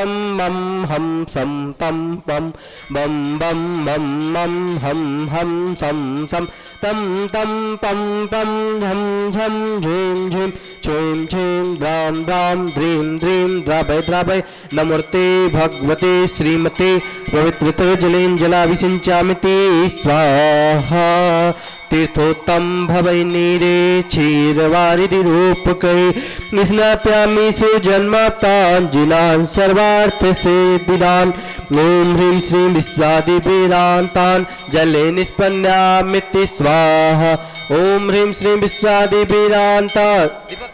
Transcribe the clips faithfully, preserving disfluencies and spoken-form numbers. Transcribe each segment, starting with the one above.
बम मम हम सम तम पम बम बम मम मम हम हम सम सम तम तम पम पम झम झम झीम झीम छीम छीम द्राम द्राम ध्रीम ध्रीम द्रावय द्रावय नमोर्ते भगवते श्रीमते पवित्रतो जलेन जलाभिषिञ्चामिति स्वाहा तीर्थोत्तम भवै नीरे क्षीरवारिधि रूपकै स्नाप्यामि सुजन्मताञ्जिलान् सर्वार्थ सिद्धिदान् ओम ह्रीं श्रीं विश्वादिवीरान्तान् जले निष्पन्नामिति स्वाहा ओम ह्रीं श्रीं विश्वादिवीरान्तान्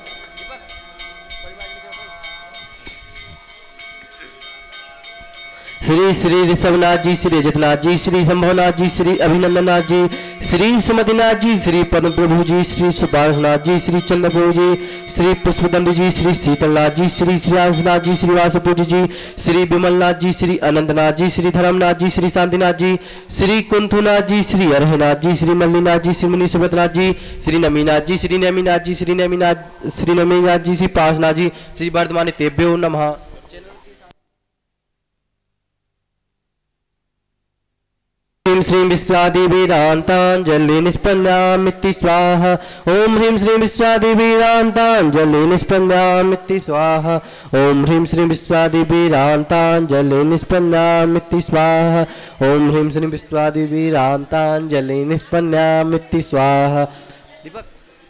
श्री श्री ऋषभनाथ जी, श्री जगन्नाथ जी, श्री शंभवनाथ जी, श्री अभिनंदनाथ जी, श्री सुमतिनाथ जी, श्री पद्म प्रभु जी, श्री सुपार्शनाथ जी, श्री चंद्र प्रभु जी, श्री पुष्पदंड जी, श्री शीतलनाथ जी, श्री श्रीनाथ जी, श्री वासुपुर जी, श्री विमलनाथ जी, श्री अनंतनाथ जी, श्री धर्मनाथ जी, श्री शांतिनाथ जी, श्री कुंथुनाथ जी, श्री अरहनाथ जी, श्री मल्लीनाथ जी, श्री मुनि सुभद्रनाथ जी, श्री नमीनाथ जी, श्री नमीनाथ जी, श्री नमीनाथ श्री नमीनाथ जी, श्री पार्शनाथ जी, श्री वर्धमान तेभ्यो नमः। ओम श्रीं विश्वादिवीरान्ताञ्जलि निष्पन्नामिति स्वाहा ओम ह्रीं श्रीं विश्वादिवीरान्ताञ्जलि निष्पन्नामिति स्वाहा ओम ह्रीं श्रीं विश्वादिवीरान्ताञ्जलि निष्पन्नामिति स्वाहा ओम ह्रीं श्रीं विश्वादिवीरान्ताञ्जलि निष्पन्नामिति स्वाहा। दीपक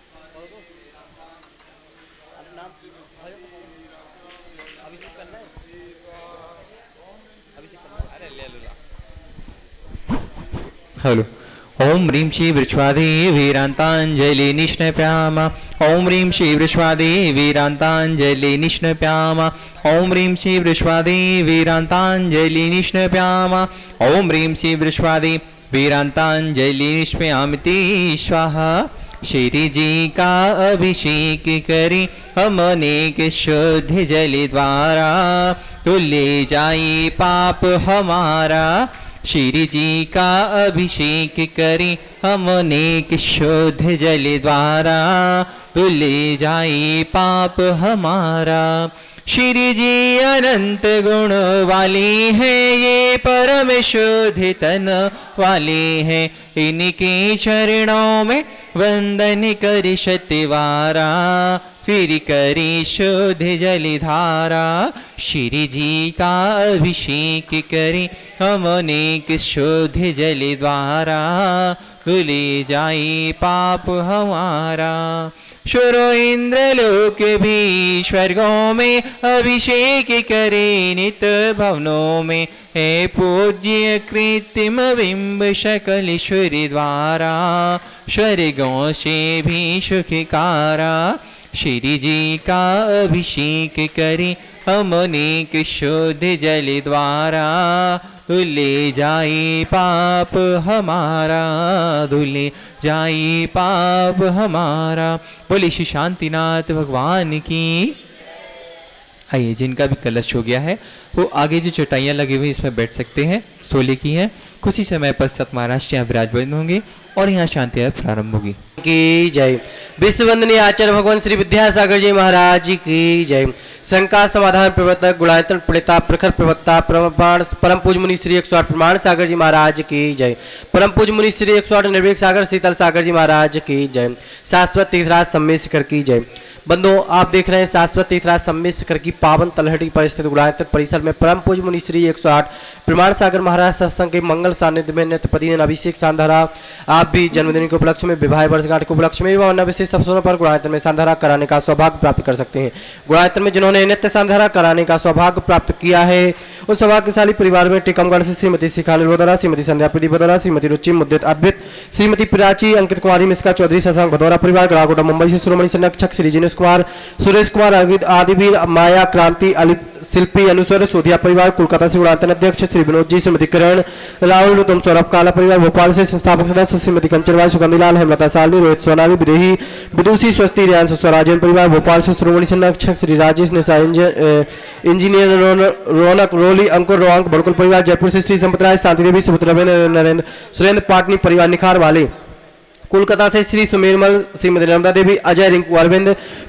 हेलो ओम ह्रीं श्री वृषभादेवीरान्ताञ्जलि निष्णप्यामा ओम ह्रीं श्री वृषभादेवीरान्ताञ्जलि निष्णप्यामा ओम ह्रीं श्री वृषभादेवीरान्ताञ्जलि निष्णप्यामा ओम ह्रीं श्री वृषभादेवीरान्ताञ्जलि निष्पयामिति स्वाहा। श्री जी का अभिषेक करें हम अनेक शुद्ध जल द्वारा तो ले जाए पाप हमारा। श्री जी का अभिषेक करें हम अनेक शुद्ध जल द्वारा तो ले जाए पाप हमारा। श्री जी अनंत गुण वाले हैं ये परम शुद्ध तन वाले हैं इनके चरणों में वंदन कर शतवारा फिर करी शुद्ध जलधारा। श्री जी का अभिषेक करें हम अनेक शुद्ध जल द्वारा धुले जाए पाप हमारा। शुरो इंद्र लोक भी स्वर्गों में अभिषेक करे नित भवनों में है पूज्य कृत्रिम बिंब शकलेश्वरी द्वारा स्वर्गों से भी सुखकारा। श्री जी का अभिषेक करें हम अनेक शुद्ध जल द्वारा धुले जाए पाप हमारा धुले जाए पाप हमारा। बोले श्री शांतिनाथ भगवान की। आइए जिनका भी कलश हो गया है वो आगे जो चटाइयाँ लगी हुई इसमें बैठ सकते हैं। सोले की हैं कुछ ही समय पश्चात महाराज यहाँ विराजमान होंगे और यहाँ शांति प्रारंभ होगी। की जय। विश्व वंदनीय आचार्य भगवान श्री विद्यासागर जी महाराज की जय। शंका समाधान प्रवर्तक गुणायतन प्रणेता प्रखर प्रवक्ता प्रमाण परम पूज मुनि श्री एक सौ आठ प्रमाण सागर जी महाराज की जय। परम पूज मुनि श्री एक सौ आठ निर्भीक सागर शीतल सागर जी महाराज की जय। शाश्वत तीर्थराज सम्मेश कर की जय। बंधुओं आप देख रहे हैं शाश्वत तीर्थराज सम्मेश कर की पावन तलहटी पर स्थित गुणायतन परिसर में परम पूज मुनि श्री एक सौ आठ प्रमाण सागर महाराज सत्संग के मंगल सानिध्य में नित्य प्रतिदिन अभिषेक सांधारा। आप भी जन्मदिन के उपलक्ष्य में विवाह वर्षगांठ के उपलक्ष्य में विवाह विशेष अवसरों पर गुणायतन में सांधारा कराने का सौभाग्य प्राप्त कर सकते हैं। गुणायतन में जिन्होंने नित्य सांधारा कराने का सौभाग्य प्राप्त किया है उस सौभाग्यशाली परिवार में टीकमगढ़ से श्रीमती शिखाली भदौरा, श्रीमती संध्या प्रीति भदौरा, श्रीमती रुचि मुद्दित अद्भित, श्रीमती प्राची, अंकित कुमारी मिश्रा चौधरी, शशांक भदौरा परिवार, गड़ाकोटा मुंबई से शिरोमणि संरक्षक श्री जिनेश कुमार, सुरेश कुमार, आदिवीर, माया क्रांति, शिल्पी अनुस्वर सोधिया परिवार, कोलकाता से गुणायतन अध्यक्ष श्री विनोद जी, श्रीमती किरण राहुल, रुतम सौरभ काला परिवार, भोपाल से संस्थापक सदस्य श्रीमती कंचनवाई, सुगंधीलाल, हेमलता सालनी, रोहित सोनाली, विदेही, विदुषी, स्वस्ति, रियांश स्वराजन परिवार, भोपाल से शिरोमणि संरक्षक श्री राजेश निशा, इंजीनियर रौनक रोली, अंकुर रोहंक बड़कुल परिवार, जयपुर से श्री संपत राय, शांति देवी, सुपुत्र नरेंद्र, सुरेंद्र पाटनी परिवार निखार वाले, कोलकाता से श्री सुमेरमल, श्रीमती नर्मदा देवी, अजय, रिंकू, अरविंद,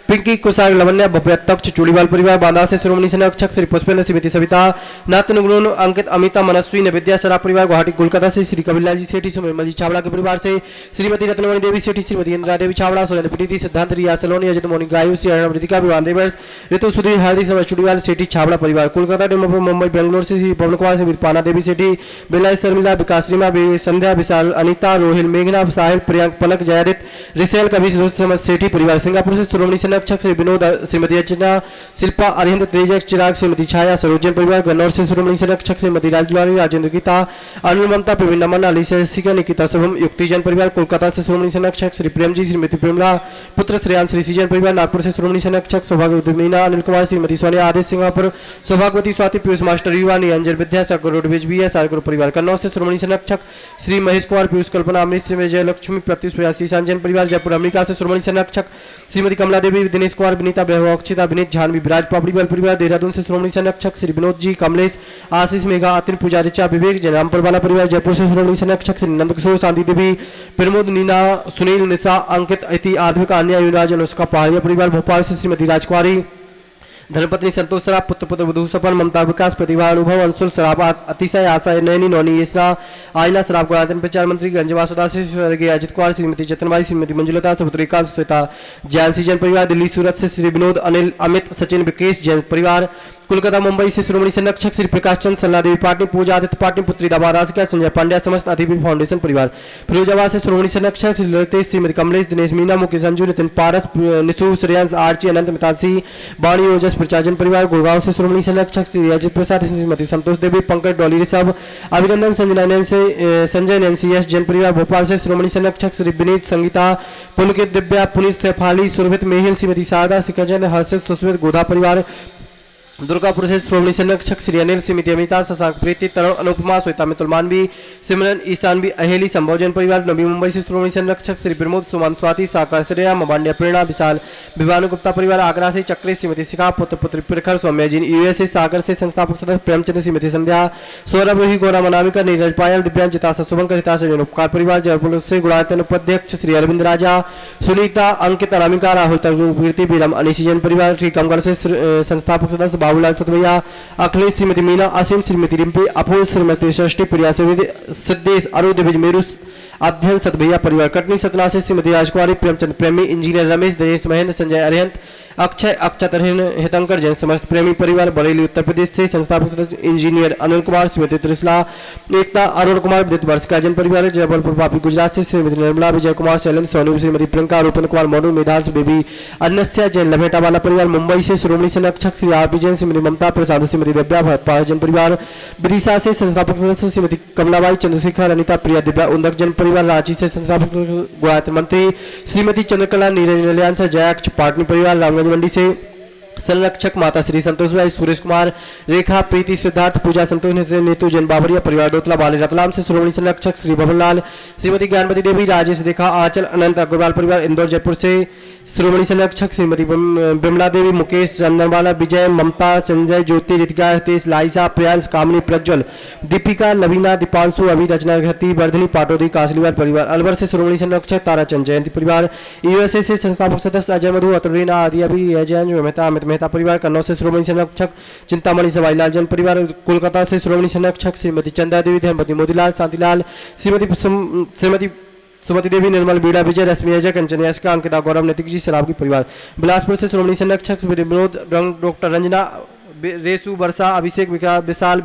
पिंकी कुसार लवन्या भव्य तक्ष चूड़ीवाल परिवार बांदा से श्रोमणी संरक्षक श्री पुष्पेंद्र श्रीमती सविता नातन गुण अंकित अमिता मनस्वी नविद्या सराफ परिवार गुवाहाटी कोलकाता से श्री कविलाल जी सेठी सुमन जी छावड़ा के परिवार से श्रीमती रत्नमणि देवी सेठी श्रीमती इंदिरा देवी छावड़ा सुरेंद्र प्रीति सिद्धांत रिया सलोनी अजित मोनी गायु श्री अर्णव रितिका विवान देवर्स ऋतु सुधीर हार्दिक समय चूड़ीवाल सेठी छावड़ा परिवार कोलकाता डेमोपुर मुंबई बेंगलोर से श्री पवन कुमार से पाना देवी सेठी बिलाई शर्मिला विकास रीमा संध्या विशाल अनिता रोहिल मेघना साहिल प्रियांक पलक जयादित रिसेल कवि सेठी परिवार सिंगापुर से श्रोमणी संरक्षक श्री विनोद श्रीमती अर्चना शिल्पा अरिहंत तेजक चिराग श्रीमती छाया सरोजन परिवार गन्नौर से श्रोमणी संरक्षक श्रीमती राजदुलारी राजेंद्र गीता अनुल ममता प्रवीण नमन अली सिका निकिता शुभम युक्तिजन परिवार कोलकाता से श्रोमणी संरक्षक श्री प्रेमजी श्रीमती प्रेमला पुत्र श्रेयान श्री सीजन परिवार नागपुर से श्रोमणी संरक्षक सौभाग्यवती मीना अनिल कुमार श्रीमती सोनिया आदेश सिंगापुर सौभाग्यवती Swati Piyush master Yuva Niranjan Vidyasagar roadways B S आरगुरु परिवार कन्नौज से श्रोमणी संरक्षक श्री महेश कुमार पीयूष कल्पना अमृत श्री जय लक्ष्मी प्रत्युष प्रयासी संजन परिवार जयपुर अमेरिका से श्रोमणी संरक्षक श्रीमती कमला देवी दिनेश कुमार विनीता बेहवा अक्षिता विनीत झानवी विराज पापड़ी बल परिवार देहरादून से श्रोमणी संरक्षक श्री विनोद जी कमलेश आशीष मेघा अतिन पूजा ऋचा विवेक जयरामपुर वाला परिवार जयपुर से श्रोमणी संरक्षक श्री नंद किशोर शांति देवी प्रमोद नीना सुनील निशा अंकित अति आधविका अन्य युवराज अनुष्का पहाड़िया परिवार भोपाल से श्रीमती राजकुमारी धर्मपत्नी संतोष सराफ पुत्र पुत्र वधु सपन ममता विकास प्रतिभा अनुभव अंशुल सराफ अतिशय आशा नैनी नौनी येसना आयना सराफ गुणातन प्रचार मंत्री गंजवासुदा से स्वर्गीय अजित कुमार श्रीमती चतनबाई श्रीमती मंजुलता सपुत्रिका श्वेता जैन सीजन परिवार दिल्ली सूरत से श्री विनोद अनिल अमित सचिन विकेश जैन परिवार कोलकाता मुंबई से श्रोमणी संरक्षक श्री प्रकाश चंद सल्ला देवी पाटनी पूजा आदित्य पाटनी पुत्री दाबादासिका संजय पांड्या समस्त अतिथि फाउंडेशन परिवार फिरोजाबाद से श्रोमणी संरक्षक श्री ललितेश श्रीमती कमलेश दिनेश मीना मुकेश अंजू नितिन पारस निशु श्रेयांश आर्ची अनंत मितालसी बाणी ओजस प्रचाजन परिवार गुड़गांव से श्रोमणी संरक्षक श्री अजित प्रसाद श्रीमती संतोष देवी Pankaj Dolly Rishabh Abhinandan Sanjay Nancy Sanjay Nancy Yash Jain परिवार भोपाल से श्रोमणी संरक्षक श्री विनीत संगीता पुलकित दिव्या पुनीत सैफाली सुरभित मेहिल श्रीमती शारदा सिकजन हर्षित सुस्मित गोधा परिवार दुर्गापुर से श्रोमणी संरक्षक श्री अनिल श्रीमती अमिता शशांक प्रीति तरुण अनुपमा श्वेता मितुल मानवी सिमरन ईशानवी अहेली संभोजन परिवार नवी मुंबई से श्रोमणी संरक्षक श्री प्रमोद सुमन स्वाति साकार श्रेया मबांड्या प्रेरणा विशाल विभानु गुप्ता परिवार आगरा से चक्री श्रीमती शिखा पुत्र पुत्री प्रखर सौम्यजीन यूएसए सागर से संस्थापक सदस्य प्रेमचंद्र श्रीमती संध्या सौरभ रोही गौरा मनामिका नीरज पायल दिव्यांग जितासा शुभंकर हिताशा उपकार परिवार जयपुर से गुणायतन उपाध्यक्ष श्री अरविंद राजा सुनीता अंकित अनामिका राहुल तरुकीर्ति बीरम अनिशीजन परिवार टीकमगढ़ से संस्थापक सदस्य बाबूलाल सतवैया अखिलेश श्रीमती मीना असीम श्रीमती रिम्पी अपूर्व श्रीमती षष्ठी प्रिया सिद्धेश अरु दिविज मेरू अध्ययन सतभैया परिवार कटनी सतना से श्रीमती राजकुमारी प्रेमचंद प्रेमी इंजीनियर रमेश दिनेश महेंद्र संजय अरिहंत अक्षय अक्षतर हितंकर जैन समस्त प्रेमी परिवार बरेली उत्तर प्रदेश से संस्थापक सदस्य इंजीनियर अनिल कुमार श्रीमती त्रिशला एकता अरुण कुमार विद्युत वर्ष का जन परिवार जबलपुर पापी गुजरात से श्रीमती निर्मला विजय कुमार शैलेंद्र सोनू श्रीमती प्रियंका रूपन कुमार मोनू मेधांश बेबी अन्य जैन लभेटा वाला परिवार मुंबई से श्रोमणी संरक्षक श्री आर पी जैन श्रीमती ममता प्रसाद श्रीमती दिव्या भरतपाल जन परिवार विदिशा से संस्थापक सदस्य श्रीमती कमलाबाई चंद्रशेखर अनिता प्रिया दिव्या उन्दक जन परिवार रांची से संस्थापक गुणायत मंत्री श्रीमती चंद्रकला नीरज नलियान जयाक्ष पाटनी परिवार रामगंज मंडी से संरक्षक माता श्री संतोष भाई सुरेश कुमार रेखा प्रीति सिद्धार्थ पूजा संतोष नीतू जैन बाबरिया परिवार डोतला बाले रतलाम से श्रोमणी संरक्षक श्री भवनलाल श्रीमती ज्ञानवती देवी राजेश रेखा आंचल अनंत अग्रवाल परिवार इंदौर जयपुर से श्रोमणी संरक्षक श्रीमती बिमला देवी मुकेश चंदनवाला विजय ममता संजय ज्योति रितिका हितेश लाइसा प्रियांश कामनी प्रज्वल दीपिका लवीना दीपांशु अभी रचना घती वर्धनी पाटोदी कासलीवाल परिवार अलवर से श्रोमणी संरक्षक ताराचंद जयंती परिवार यूएसए से संस्थापक सदस्य अजय मधु अतुरीना आदि अभी अजय मेहता अमित मेहता परिवार कन्नौज से श्रोमणी संरक्षक चिंतामणि सवाईलाल जैन परिवार कोलकाता से श्रोमणी संरक्षक श्रीमती चंदा देवी धर्मपति मोतीलाल शांतिलाल श्रीमती श्रीमती सुमति देवी निर्मल बीड़ा विजय रश्मि अजय कंचन याशिका अंकिता गौरव नैतिक जी शराब की परिवार बिलासपुर से श्रोमणी संरक्षक विनोद डॉक्टर रंजना रेसु वर्षा अभिषेक विशाल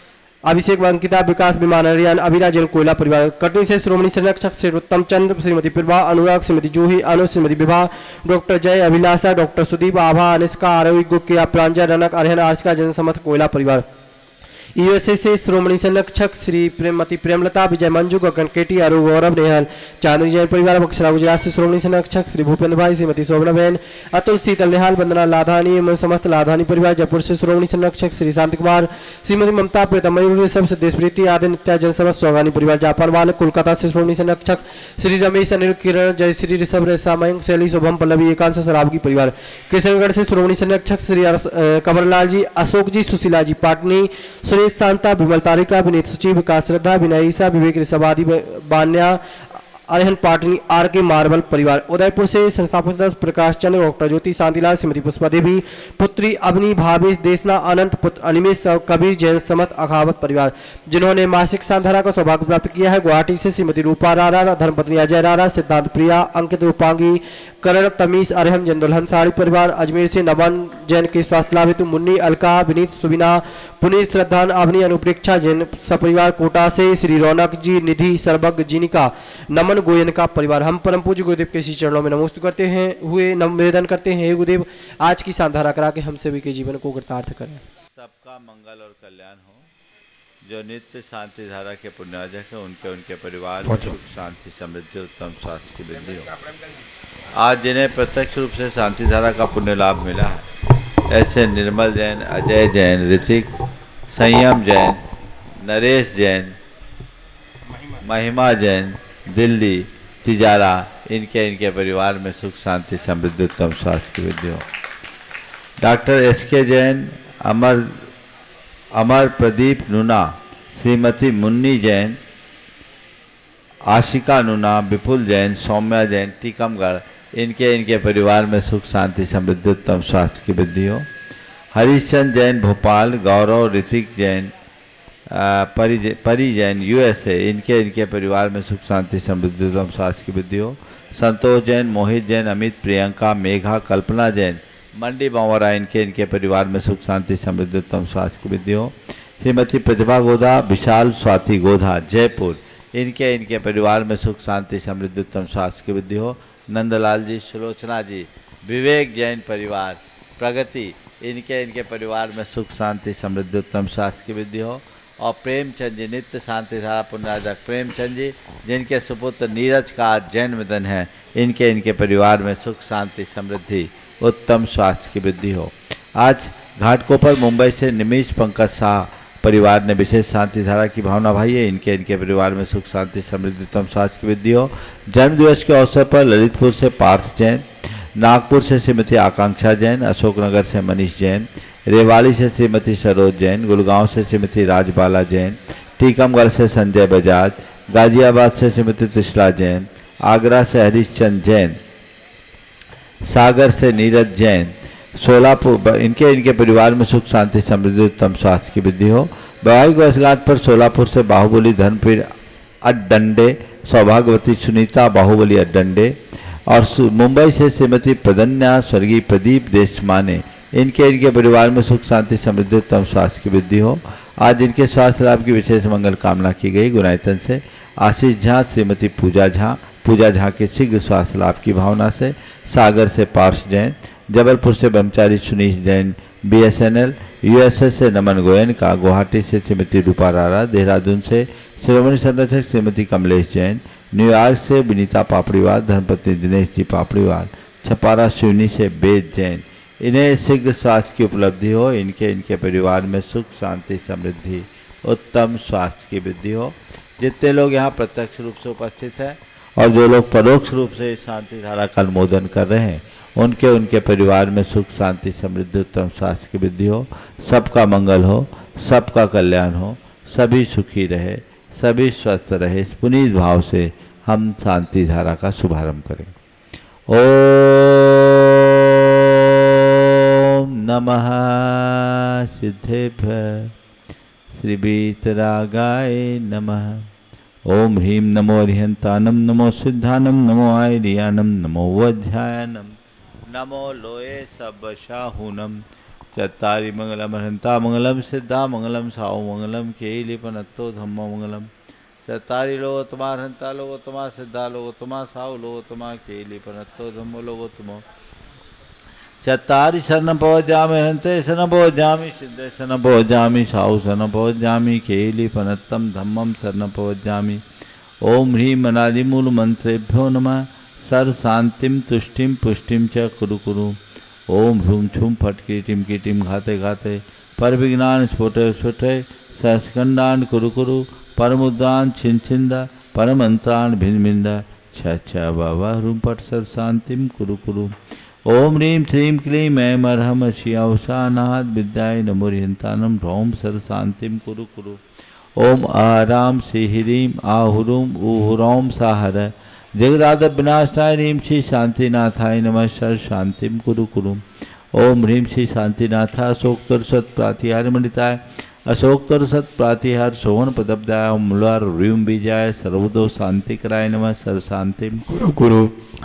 अभिषेक अंकिता विकास विमान हरियाण अभिरा जैन कोयला परिवार कटनी से श्रोमणी संरक्षक श्री उत्तम चंद्र श्रीमती प्रभा अनुराग श्रीमती जूही अनु श्रीमती विभा डॉक्टर जय अभिलाषा डॉक्टर सुदीप आभा अनिष्का आरोग्य गुक्या प्रांजल रनक अरहन आर्शिका जन समर्थ कोयला परिवार यूएसए से श्रोमणी संरक्षक श्री प्रेमती प्रेमलता विजय मंजू गगन केटी अरु गौरव नेहल चांदनी जैन परिवार बक्सरा गुजरात से श्रोमणी संरक्षक श्री भूपेंद्र भाई श्रीमती शोभना बहन अतुल शीतल नेहाल वंदना लाधानी एवं समस्त लाधानी परिवार जयपुर से श्रोमणी संरक्षक श्री शांति कुमार श्रीमती ममता प्रीतम मयूर सब देश प्रीति आदि नित्या जन समस्त सोगानी परिवार जापान वाले कोलकाता से श्रोमणी संरक्षक श्री रमेश अनिल किरण जय श्री ऋषभ रेशा मयंक शैली शुभम पल्लवी एकांश शराब की परिवार किशनगढ़ से श्रोमणी संरक्षक श्री कंवरलाल जी अशोक जी सुशीला जी पाटनी शांता विमल तारिका विनीत सुची विकास श्रद्धा विनय ईसा विवेक ऋषभादि Banya Arhan Patni R K marble परिवार, उदयपुर से संस्थापक सदस्य प्रकाश चंद्र, डॉक्टर ज्योति शांतिलाल, श्रीमती पुष्पा देवी, पुत्री अवनी, भाभी देशना, अनंत, पुत्र अनिमेश, कबीर जैन समत अखावत परिवार, जिन्होंने मासिक सांधारा का सौभाग्य प्राप्त किया है। गुवाहाटी से श्रीमती रूपा रारा, धर्मपत्नी अजय रारा, सिद्धांत प्रिया, अंकित, रूपांगी, करण, तमीस, अरहम जैन दुल्हन साड़ी परिवार, अजमेर से नवन जैन के स्वास्थ्य लाभ हेतु मुन्नी, अलका, विनीत, सुबिना, पुनीत, श्रद्धान, अवनी, अनुप्रेक्षा जैन सपरिवार, कोटा से श्री रौनक जी, निधि, सर्वज्ञ, जिनिका, नमन गोयन का परिवार। हम परम पूज्य गुरुदेव के श्री चरणों में नमस्ते करते हैं हुए निवेदन करते हैं, हे गुरुदेव आज की सांधारा करा के हम सभी के जीवन को कृतार्थ करें। सबका मंगल और कल्याण हो। जो नित्य शांति धारा के पुण्यार्जक है उनके उनके परिवार में सुख शांति समृद्धि उत्तम स्वास्थ्य की वृद्धि हो। आज जिन्हें प्रत्यक्ष रूप से शांति धारा का पुण्य लाभ मिला है, ऐसे निर्मल जैन, अजय जैन, ऋतिक, संयम जैन, नरेश जैन, महिमा जैन, दिल्ली, तिजारा, इनके इनके परिवार में सुख शांति समृद्धि उत्तम स्वास्थ्य की वृद्धि हो। डॉक्टर एस के जैन, अमर अमर प्रदीप नूना, श्रीमती मुन्नी जैन, आशिका नूना, विपुल जैन, सौम्या जैन, टीकमगढ़, इनके इनके परिवार में सुख शांति समृद्धि उत्तम स्वास्थ्य की वृद्धि हो। हरीशचंद जैन, भोपाल, गौरव, ऋतिक जैन, परी परी जैन, यूएसए, इनके इनके परिवार में सुख शांति समृद्धि उत्तम स्वास्थ्य की वृद्धि हो। संतोष जैन, मोहित जैन, अमित, प्रियंका, मेघा, कल्पना जैन, मंडी बावरा, इनके इनके परिवार में सुख शांति समृद्धि उत्तम स्वास्थ्य की वृद्धि हो। श्रीमती प्रतिभा गोधा, विशाल, स्वाति गोधा, जयपुर, इनके इनके परिवार में सुख शांति समृद्धि उत्तम स्वास्थ्य की वृद्धि हो। नंदलाल जी, सुलोचना जी, विवेक जैन परिवार, प्रगति, इनके इनके परिवार में सुख शांति समृद्धि उत्तम स्वास्थ्य की वृद्धि हो। और प्रेमचंद जी, नित्य शांति धारा पुण्यार्जक प्रेमचंद जी, जिनके सुपुत्र नीरज का आज जन्मदिन है, इनके इनके परिवार में सुख शांति समृद्धि उत्तम स्वास्थ्य की वृद्धि हो। आज घाटकोपर मुंबई से निमिष पंकज शाह परिवार ने विशेष शांति धारा की भावना भाई है, इनके इनके परिवार में सुख शांति समृद्धि उत्तम स्वास्थ्य की वृद्धि हो। जन्मदिवस के अवसर पर ललितपुर से पार्थ जैन, नागपुर से श्रीमती आकांक्षा जैन, अशोकनगर से मनीष जैन, रेवाड़ी से श्रीमती सरोज जैन, गुड़गांव से श्रीमती राजबाला जैन, टीकमगढ़ से संजय बजाज, गाजियाबाद से श्रीमती त्रिशला जैन, आगरा से हरीशचंद जैन, सागर से नीरज जैन, सोलापुर, इनके इनके परिवार में सुख शांति समृद्धि उत्तम स्वास्थ्य की वृद्धि हो। वैवाहिक वर्षगांठ पर सोलापुर से बाहुबली धर्मपीर अड्डंडे, सौभाग्यवती सुनीता बाहुबली अड्डंडे, और मुंबई से श्रीमती प्रदन्या स्वर्गीय प्रदीप देशमाने, इनके इनके परिवार में सुख शांति समृद्धि उत्तम स्वास्थ्य की वृद्धि हो। आज इनके स्वास्थ्य लाभ की विशेष मंगल कामना की गई। गुनायतन से आशीष झा, श्रीमती पूजा झा, पूजा झा के शीघ्र स्वास्थ्य लाभ की भावना से। सागर से पार्श जैन, जबलपुर से ब्रह्मचारी सुनीश जैन, बीएसएनएल, यूएसए से नमन गोयन का, गुवाहाटी से श्रीमती रूपा रारा, देहरादून से शिरोमणि संरक्षक श्रीमती कमलेश जैन, न्यूयॉर्क से विनीता पापड़ीवाल, धर्मपत्नी दिनेश जी पापड़ीवाल, छपारा शिवनी से वेद जैन, इन्हें शीघ्र स्वास्थ्य की उपलब्धि हो। इनके इनके परिवार में सुख शांति समृद्धि उत्तम स्वास्थ्य की वृद्धि हो। जितने लोग यहाँ प्रत्यक्ष रूप से उपस्थित हैं और जो लोग परोक्ष रूप से शांति धारा का अनुमोदन कर रहे हैं, उनके उनके परिवार में सुख शांति समृद्धि उत्तम स्वास्थ्य की वृद्धि हो। सबका मंगल हो, सबका कल्याण हो, सभी सुखी रहे, सभी स्वस्थ रहे। इस पुनीत भाव से हम शांति धारा का शुभारंभ करें। ओम नमः सिद्धेभ्य श्री वीतरागाय नमः। ओम ह्रीं नमो अरिहंतानम, नमो सिद्धानम, नमो आयरियानम, नमो वज्रायनम, नमो लोये सबशाहूनम। चत्तारि मंगलम अरिहंता मंगलम, सिद्धा मंगलम, साओ मंगलम, केलिपनत्तो धम्मो मंगलम। चत्तारि लोकोत्तमा अरिहंता लोकोत्तमा, सिद्धा लोकोत्तमा, साओ लोकोत्तमा, केलिपनत्तो धम्मो लोकोत्तमो। चत्तारि शरणं भवजामि अरिहन्ते शरणं भवजामि, सिद्धे शरणं भवजामि, साओ शरणं भवजामि, केलिपनत्तं धम्मं शरणं भवजामि। ओम ह्रीं अनादिमूल मंत्रेभ्यो नमः। सर्व शांतिम तुष्टिम पुष्टिम च कुरु कुरु। ओम ह्रूम छुम फट कीटिम कीटिम घाते घाते, पर विज्ञान स्फुटे स्फुटे, सहस्कंडान कुरु कुरु, परमुद्रान छिन छिंदा, परमंत्रान भिन्न भिंदा, छ छ बाबा ह्रूम फट सर्व शांतिम कुरु कुरु। ओम ह्रीं श्रीं क्लीं ऐं अरहम शियावसानाद विद्याय नमो ह्रियंतानम, ह्रौम सर्व शांतिम कुरु कुरु। ओम आराम श्री ह्रीं आहुरुम उहुरौम साहर, जगदाद विनाशाय ह्रीं श्री शांतिनाथाय नमः। सर्व शांतिम कुरु कुरु। ओम ह्रीं श्री शांतिनाथा अशोकतर सत प्रातिहार मंडिताय अशोकतर सत प्रातिहार सोहन पदब्दाय ओम मूलार ह्रीं बीजाय सर्वदो शांति कराय नमः। सर्व शांतिम कुरु कुरु।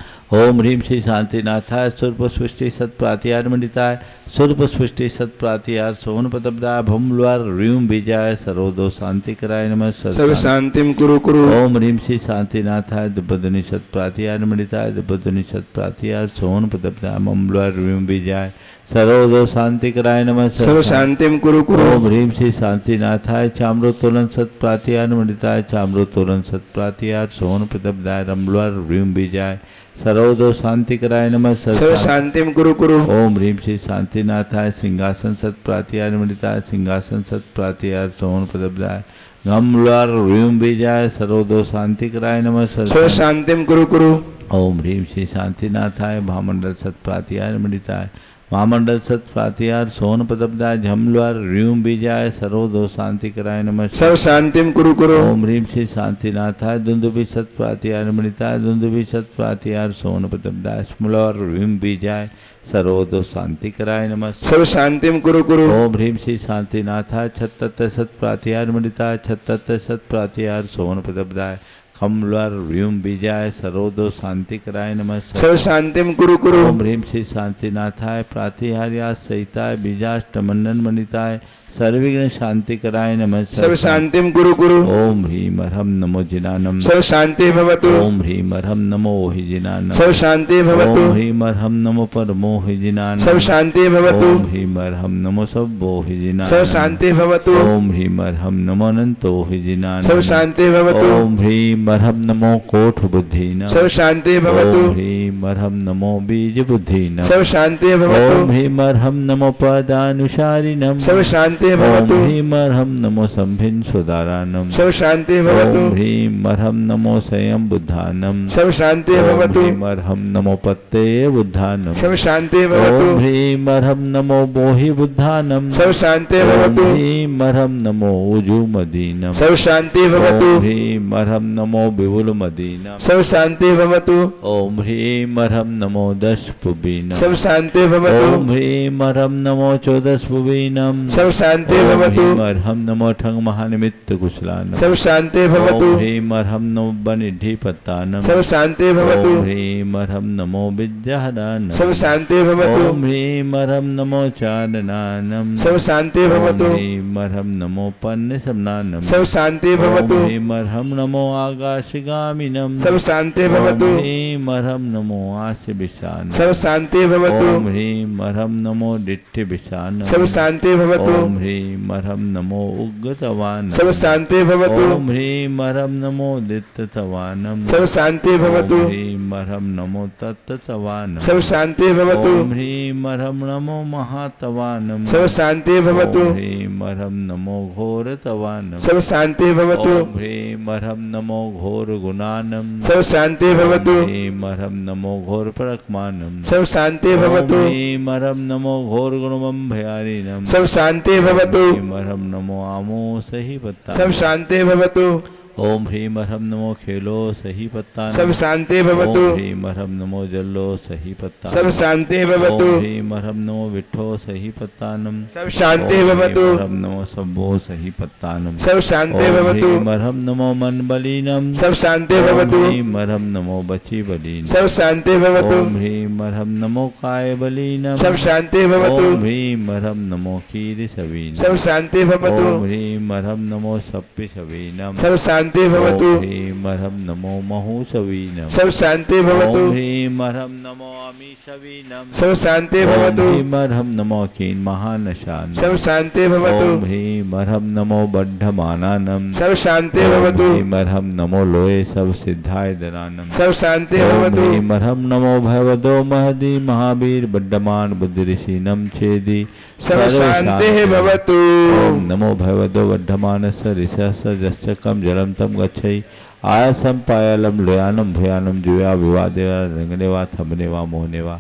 ओम ह्रीं श्री शांतिनाथाय सूर्पस्पृष्टि सत प्रातिहार मंडिताय सूर्पस्पृष्टि सत प्रातिहार सोहन पदब्दाय भूमलवार ह्रीं बीजाय सर्वदो शांति कराय नमः। सर्व शांतिम कुरु कुरु। ओम ह्रीं श्री शांतिनाथाय दिव्यध्वनि सत प्रातिहार मंडिताय दिव्यध्वनि सत प्रातिहार सोहन पदब्दाय भूमलवार ह्रीं बीजाय सर्वदो शांति कराय नमः। सर्व शांतिम कुरु कुरु। ओम ह्रीं श्री शांतिनाथाय चाम्रोत्तोलन सत प्रातिहार मंडिताय चाम्रोत्तोलन सत प्रातिहार सोहन पदब्दाय रमलवार ह्रीं बीजाय सर्वदो शांति कराय नमः। सर्व शांतिम कुरु कुरु। ओम ह्रीं श्री शांतिनाथाय सिंहासन सत प्रातिहार मंडिताय सिंहासन सत प्रातिहार सोहन पदब्दाय गमलवार ह्रीं बीजाय सर्वदो शांति कराय नमः। सर्व शांतिम कुरु कुरु। ओम ह्रीं श्री शांतिनाथाय महामंडल सत प्रातिहार मंडिताय महामंडल सत प्रातिहार सोहन पदब्दाय झमलवार ह्रीं बीजाय सर्वदो शांति कराय नमः। सर्व शांतिम कुरु कुरु। ओम ह्रीं श्री शांतिनाथाय दुंदुभि सत प्रातिहार मंडिताय दुंदुभि सत प्रातिहार सोहन पदब्दाय स्मलवार ह्रीं बीजाय सर्वदो शांति कराय नमः। सर्व शांतिम कुरु कुरु। ओम ह्रीं श्री शांतिनाथाय छत्तत सत प्रातिहार मंडिताय छत्तत सत प्रातिहार सोहन पदब्दाय कमलवार ह्रीं बीजाय सर्वदो शांति कराय नमः। सर्व शांतिम कुरु कुरु। ओम ह्रीं श्री शांतिनाथाय प्रातिहार्या सहिताय बीजाष्टमंडन मंडिताय सर्वविघ्न शांति कराय नमः। सर्व शांतिम कुरु कुरु। ओम ह्रीं अर्हं नमो जिनानम। सर्व शांति भवतु। ओम ह्रीं अर्हं नमो हि जिनानम। सर्व शांति भवतु। ओम ह्रीं अर्हं नमो परमो हि जिनानम। सर्व शांति भवतु। ओम ह्रीं अर्हं नमो सब्बो हि जिनानम। सर्व शांति भवतु। ओम ह्रीं अर्हं नमो अनंतो हि जिनानम। सर्व शांति भवतु। ओम ह्रीं अर्हं नमो कोठ बुद्धिनाम। सर्व शांति भवतु। ओम ह्रीं अर्हं नमो बीज बुद्धिनाम। सर्व शांति भवतु। ओम ह्रीं अर्हं नमो पदानुसारिणम। सर्व शांति भवतु। ओम ह्रीं अर्हं नमो संभिन सुदारानम। सर्व शांति भवतु। ओम ह्रीं अर्हं नमो संयम बुद्धानम। सर्व शांति ओम भवतु। ह्रीं अर्हं नमो पत्ते बुद्धानम। सर्व शांति भवतु। ओम ह्रीं अर्हं नमो बोहि बुद्धानम। सर्व शांति भवतु। ओम ह्रीं अर्हं नमो उजु मदीनम। सर्व शांति भवतु। ओम ह्रीं अर्हं नमो विपुल मदीनम। सर्व शांति भवतु। ओम ह्रीं अर्हं नमो दश पुबीनम। सर्व शांति भवतु। ओम ह्रीं अर्हं नमो चौदश पुबीनम। सर्व शांति भवतु। ओम ह्रीं अर्हं नमो ठंग महानिमित्त कुशलानम। सर्व शांति भवतु। ओम ह्रीं अर्हं नमो बनिधि पत्तानम। सर्व शांति भवतु। ओम ह्रीं अर्हं नमो विद्याहदानम। सर्व शांति भवतु। ओम ह्रीं अर्हं नमो चादनानम। सर्व शांति भवतु। ओम ह्रीं अर्हं नमो पन्नसमनानम। सर्व शांति भवतु। ओम ह्रीं अर्हं नमो आकाशगामिनम। सर्व शांति भवतु। ओम ह्रीं अर्हं नमो आस्य विशानम। सर्व शांति भवतु। ओम ह्रीं अर्हं नमो दिट्ठि विशानम। सर्व शांति भवतु। ओम ह्रीं अर्हं नमो उग्गतवानम। सर्व शांति भवतु। ओम ह्रीं अर्हं नमो दित्ततवानम। सर्व शांति भवतु। ओम ह्रीं अर्हं नमो तत्ततवानम। सर्व शांति भवतु। ओम ह्रीं अर्हं नमो महातवानम। सर्व शांति भवतु। ओम ह्रीं अर्हं नमो घोरतवानम। सर्व शांति भवतु। ओम ह्रीं अर्हं नमो घोर गुणानम। सर्व शांति भवतु। ओम ह्रीं अर्हं नमो घोर परक्मानम। सर्व शांति भवतु। ओम ह्रीं अर्हं नमो घोर गुणमं भयारिणम। सर्व शांति भवतु। ओम ह्रीं अर्हं नमो आमो सही पत्ता। सब शांति भवतु। ओम ह्रीं अर्हं नमो खेलो सही पत्ता। सब शांति भवतु। ओम ह्रीं अर्हं नमो जल्लो सही पत्ता। सब शांति भवतु। ओम ह्रीं अर्हं नमो विठ्ठो सही पत्तानम। सब शांति भवतु। ओम ह्रीं अर्हं नमो सब्बो सही पत्तानम। सब शांति ओम भवतु। ह्रीं अर्हं नमो मन बलीनम। सब शांति भवतु। ओम ह्रीं अर्हं नमो बची बलीनम। सब शांति भवतु। ओम ह्रीं अर्हं नमो काय बलीनम। सब शांति भवतु। ओम ह्रीं अर्हं नमो कीर सवीनम। सब शांति भवतु। ओम ह्रीं अर्हं नमो सप्पि सवीनम। सब शांति भवतु। ओम ह्रीं अर्हं नमो महु सवीनम। सब शांति भवतु। ओम ह्रीं अर्हं नमो अमी सवीनम। सब शांति ओम भवतु। ह्रीं अर्हं नमो कीन महानशान। सब शांति भवतु। ओम ह्रीं अर्हं नमो बद्धमानानम। सब शांति ओम भवतु। ह्रीं अर्हं नमो लोये सब सिद्धाय दरानम। सब शांति ओम भवतु। ह्रीं अर्हं नमो भगवतो महदी महावीर बड्डमान बुद्ध ऋषिनम छेदी सब शांति भवतु। ओम नमो भगवतो बड्डमानस्य ऋषस्य जश्चकम जलम तम गच्छै आयासम पायालम लोयानम भयानम जुया विवादेवा रंगनेवा थमनेवा मोहनेवा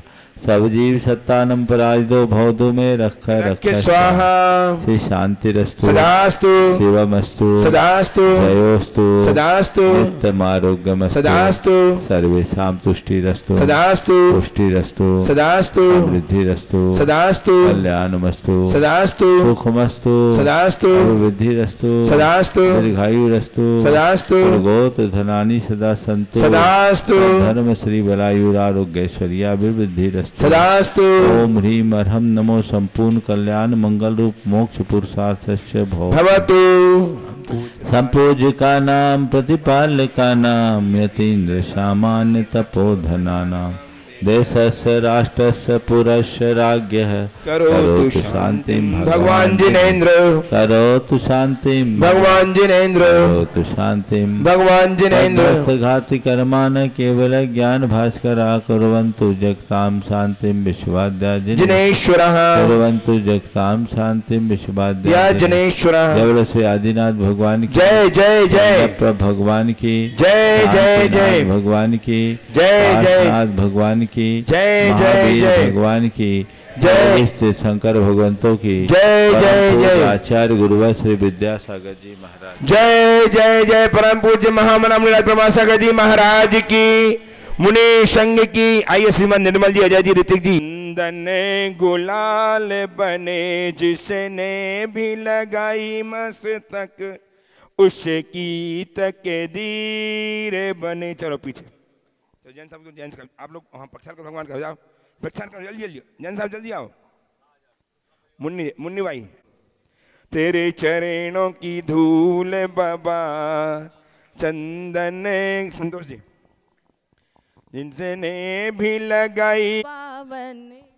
सब जीव सत्तानम पराजितो भवतु में रख रख स्वाहा श्री शांतिरस्तु सदास्तु शिवमस्तु सदास्तु जयोस्तु सदास्तु नित्यमारोग्यमस्तु सदास्तु सर्वेषां तुष्टिरस्तु सदास्तु पुष्टिरस्तु सदास्तु वृद्धिरस्तु सदास्तु कल्याणमस्तु सदास्तु सुखमस्तु सदास्तु वृद्धिरस्तु सदास्तु दीर्घायुरस्तु सदास्तु गोत धनानि सदा सन्तु सदास्तु धर्म श्री बलायुरारोग्यैश्वर्या वृद्धिरस्तु सदास्तु ओम ह्रीम अर्हम नमो संपूर्ण कल्याण मंगल रूप मोक्ष पुरुषार्थस्य भवतु। संपूज्यका नाम प्रतिपालका नाम यतीन्द्र सामान्य तपोधना नाम देशस्य राष्ट्रस्य पुरस्य राज्ञः करोतु शांतिं भगवान जिनेन्द्र करोतु शांतिं भगवान जिनेन्द्र करोतु शांतिं भगवान जिनेन्द्र घाति कर्मान् केवल ज्ञान भास्करा कुर्वन्तु जगतां शांतिं विश्वाद्या जिनेश्वरः कुर्वन्तु जगतां शांतिं विश्वाद्या जिनेश्वरः। जय श्री आदिनाथ भगवान की जय जय जय भगवान की जय जय जय भगवान की जय जय भगवान की जय जय जय भगवान की जय शंकर भगवंतों की जय जय जय आचार्य गुरुवर श्री विद्यासागर जी महाराज जय जय जय परम पूज्य महामना ब्रह्मासागर जी महाराज की मुनि संघ की। आइए श्रीमान निर्मल जी अजय जी ऋतिक जी। चंदन गुलाल बने जिसने भी लगाई मस्तक उसकी तकदीर बने। चलो पीछे तो जैन साहब जैन साहब आप लोग वहाँ प्रक्षाल को भगवान का जाओ प्रक्षाल करो जल्दी जल्दी जैन साहब जल्दी आओ। मुन्नी मुन्नी भाई तेरे चरणों की धूल बाबा चंदन संतोष जी जिनसे ने भी लगाई पावन